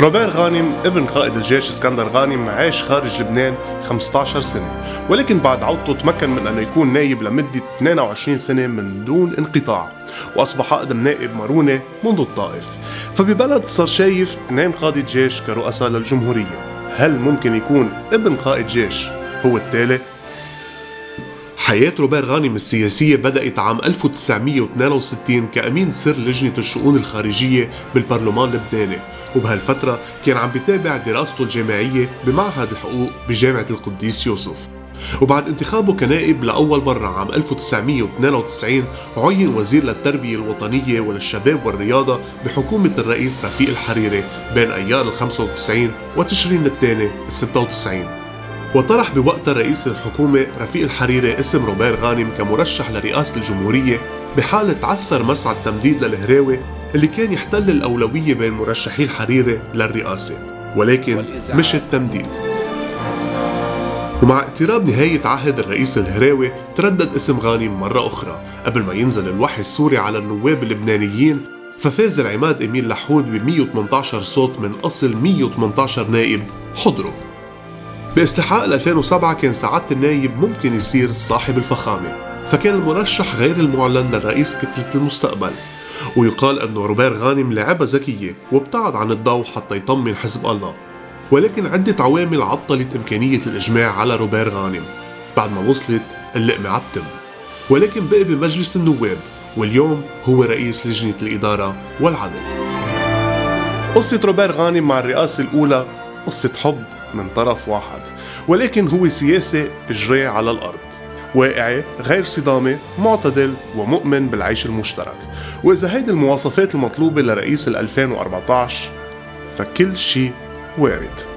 روبير غانم ابن قائد الجيش اسكندر غانم عاش خارج لبنان 15 سنة، ولكن بعد عودته تمكن من أن يكون نايب لمدة 22 سنة من دون انقطاع، وأصبح أقدم نائب مرونة منذ الطائف. فببلد صار شايف 2 قادة جيش كرؤساء للجمهورية، هل ممكن يكون ابن قائد جيش هو التالي؟ حياة روبير غانم السياسية بدأت عام 1962 كأمين سر لجنة الشؤون الخارجية بالبرلمان اللبناني، وبهالفترة كان عم بيتابع دراسته الجامعية بمعهد الحقوق بجامعة القديس يوسف. وبعد انتخابه كنائب لأول مرة عام 1992 عين وزير للتربية الوطنية وللشباب والرياضة بحكومة الرئيس رفيق الحريري بين أيار 95 وتشرين الثاني 96. وطرح بوقتها رئيس الحكومة رفيق الحريري اسم روبير غانم كمرشح لرئاسة الجمهورية بحالة عثر مسعى التمديد للهراوي اللي كان يحتل الأولوية بين مرشحي الحريري للرئاسة، ولكن مش التمديد. ومع اقتراب نهاية عهد الرئيس الهراوي تردد اسم غانم مرة أخرى قبل ما ينزل الوحي السوري على النواب اللبنانيين، ففاز العماد إميل لحود ب 118 صوت من أصل 118 نائب حضروا. باستحقاق 2007 كان سعادة النايب ممكن يصير صاحب الفخامة، فكان المرشح غير المعلن للرئيس كتلة المستقبل. ويقال أنه روبير غانم لعبة ذكية وابتعد عن الضوء حتى يطمن حزب الله، ولكن عدة عوامل عطلت إمكانية الإجماع على روبير غانم بعد ما وصلت اللقمة عالتم، ولكن بقي بمجلس النواب واليوم هو رئيس لجنة الإدارة والعدل. قصة روبير غانم مع الرئاسة الأولى قصة حب من طرف واحد، ولكن هو سياسة إجراه على الأرض، واقعي غير صدامي، معتدل ومؤمن بالعيش المشترك. وإذا هيدي المواصفات المطلوبة لرئيس 2014 فكل شيء وارد.